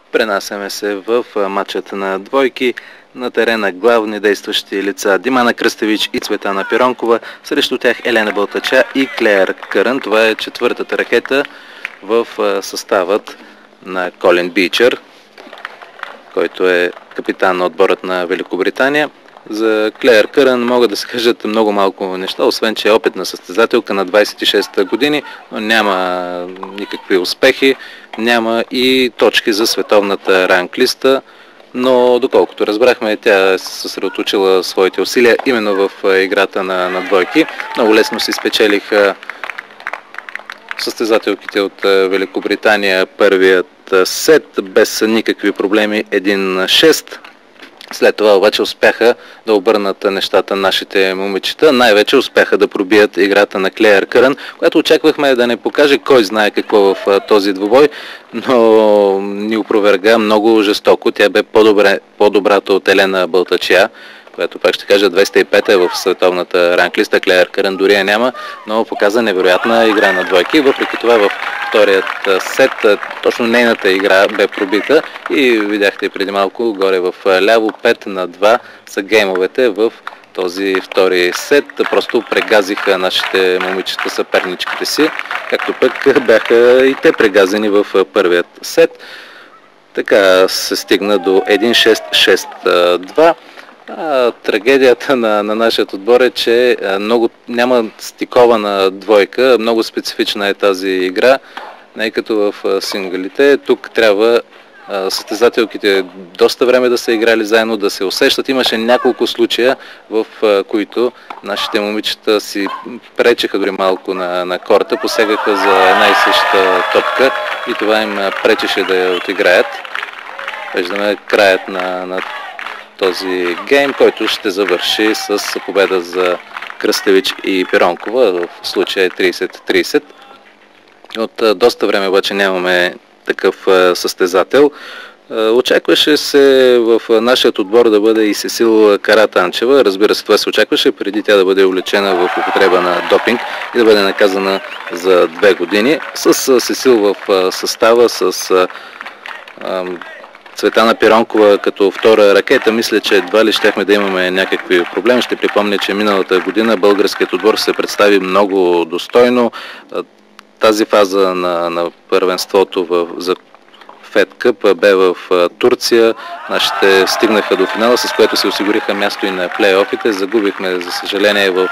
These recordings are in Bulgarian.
Пренасяме се в матчата на двойки. На терена главни действащи лица Димана Кръстевич и Цветана Пиронкова. Срещу тях Елена Балтача и Клеер Кърън. Това е четвъртата ракета в съставът на Колин Бичър, който е капитан на отборът на Великобритания. За Клеер Кърън могат да се кажат много малко неща, освен че е опитна състезателка на 26 години, но няма никакви успехи, няма и точки за световната ранглиста, но доколкото разбрахме, тя е съсредоточила своите усилия именно в играта на двойки. Много лесно си спечелиха състезателките от Великобритания първият сет без никакви проблеми 1-6. След това обаче успяха да обърнат нещата нашите момичета. Най-вече успяха да пробият играта на Клеер Кърън, която очаквахме да не покаже кой знае какво в този двубой, но ни опроверга много жестоко. Тя бе по-добрата от Елена Балтачия, която пак ще кажа 205 е в световната ранглиста. Клеер Кърън дори я няма, но показа невероятна игра на двойки. Въпреки това в вторият сет точно нейната игра бе пробита и видяхте преди малко горе в ляво 5-2 са геймовете в този втори сет. Просто прегазиха нашите момичета съперничките си, както пък бяха и те прегазени в първият сет. Така се стигна до 1-6-6-2. Трагедията на нашия отбор е, че няма стикована двойка, много специфична е тази игра, не като в синглите. Тук трябва състезателките доста време да са играли заедно, да се усещат. Имаше няколко случая, в които нашите момичета си пречеха дори малко на корта, посягаха за една и съща топка и това им пречеше да я отиграят. Виждаме краят на този гейм, който ще завърши с победа за Кръстевич и Пиронкова, в случая 30-30. От доста време обаче нямаме такъв състезател. Очакваше се в нашия отбор да бъде и Сесил Каратанчева. Разбира се, това се очакваше преди тя да бъде увлечена в употреба на допинг и да бъде наказана за 2 години. С Сесил в състава, с Цветана Пиронкова като втора ракета, мисля, че едва ли щяхме да имаме някакви проблеми. Ще припомня, че миналата година българският отбор се представи много достойно. Тази фаза на първенството за Фед Къп бе в Турция. Нашите стигнаха до финала, с което се осигуриха място и на плейофите. Загубихме, за съжаление, в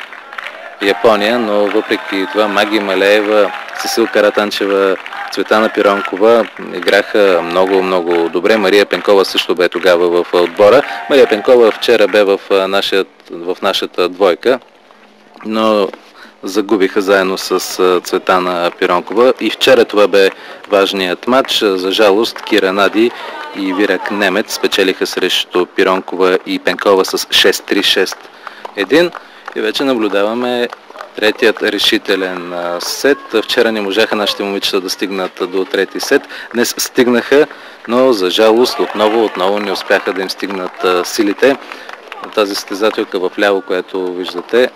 Япония, но въпреки това Маги Малеева, Сесил Каратанчева, Цветана Пиронкова играха много добре. Мария Пенкова също бе тогава в отбора. Мария Пенкова вчера бе в нашата двойка, но загубиха заедно с Цветана Пиронкова. И вчера това бе важният матч. За жалост Кира Нади и Вирак Немец спечелиха срещу Пиронкова и Пенкова с 6-3-6-1. И вече наблюдаваме третият решителен сет. Вчера не можаха нашите момичета да стигнат до трети сет. Днес стигнаха, но за жалост отново не успяха да им стигнат силите. Тази състезателка в ляво, която виждате,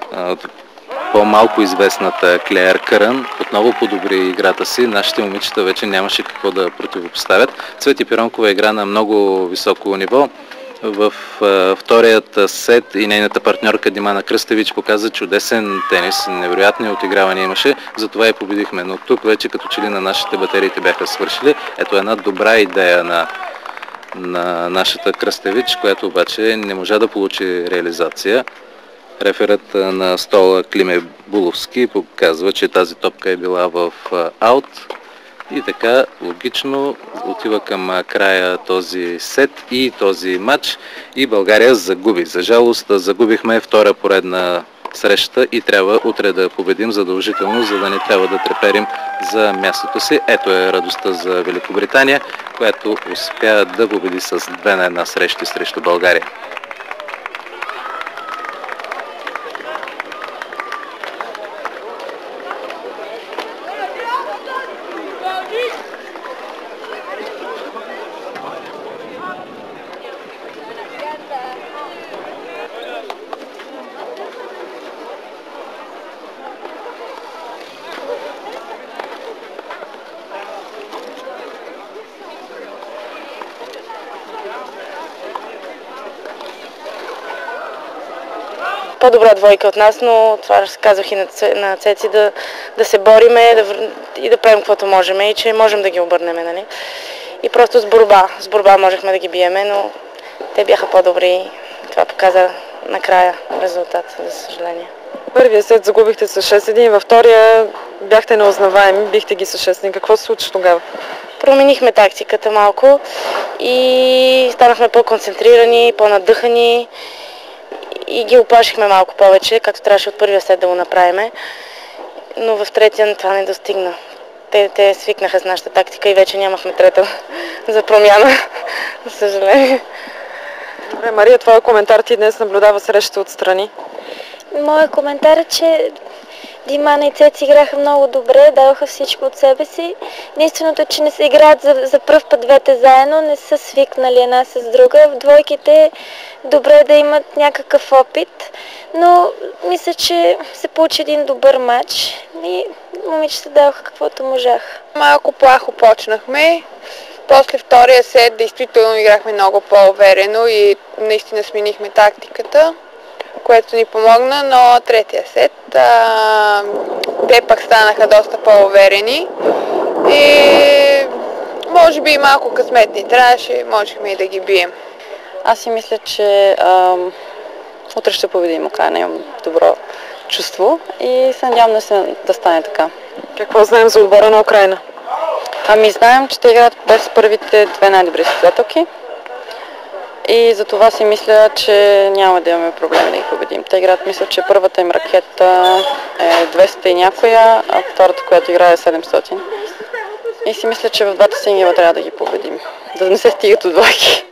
по-малко известната Клеер Кърън, отново подобри играта си. Нашите момичета вече нямаше какво да противопоставят. Цвети Пиронкова игра на много високо ниво. В вторият сет и нейната партньорка Димана Кръстевич показа чудесен тенис, невероятни отигравания имаше, затова и победихме. Но тук вече като че ли на нашите батериите бяха свършили. Ето една добра идея на нашата Кръстевич, която обаче не можа да получи реализация. Реферът на стола Климе Буловски показва, че тази топка е била в аут. И така логично отива към края този сет и този матч и България загуби. За жалост загубихме втора поредна среща и трябва утре да победим задължително, за да не трябва да треперим за мястото си. Ето е радостта за Великобритания, която успя да победи с 2-1 срещи срещу България. по-добра двойка от нас, но това казах и на Цеци, да се бориме и да правим каквото можем и че можем да ги обърнем, нали? И просто с борба можехме да ги биеме, но те бяха по-добри. Това показа накрая резултат, за съжаление. Първия сет загубихте с 6-1, във втория бяхте неузнаваеми, бихте ги с 6-1. Какво се случи тогава? Променихме тактиката малко и станахме по-концентрирани, по-надъхани и ги оплашихме малко повече, както трябваше от първия сет да го направим. Но в третия това не достигна. Те свикнаха с нашата тактика и вече нямахме трета за промяна, за съжаление. Добре, Мария, твой коментар, ти днес наблюдава срещата отстрани. Моят коментар е, че Димана и Цеци играха много добре, даваха всичко от себе си. Единственото е, че не се играят за пръв път двете заедно, не са свикнали една с друга. В двойките добре да имат някакъв опит, но мисля, че се получи един добър матч и момичета даваха каквото можах. Малко плахо почнахме. После втория сет действително играхме много по-уверено и наистина сменихме тактиката, което ни помогна, но третия сет те пък станаха доста по-уверени и може би и малко късмет ни трябваше, можехме и да ги бием. Аз си мисля, че утре ще победим Украйна, имам добро чувство и се надявам да стане така. Какво знаем за отбора на Украйна? Ами знаем, че те играят без първите две най-добри състезателки и за това си мисля, че няма да имаме проблем да ги победим. Те играят, мисля, че първата им ракета е 200 и някоя, а втората, която играе е 700. И си мисля, че в двата сингела трябва да ги победим, да не се стигат от двойки.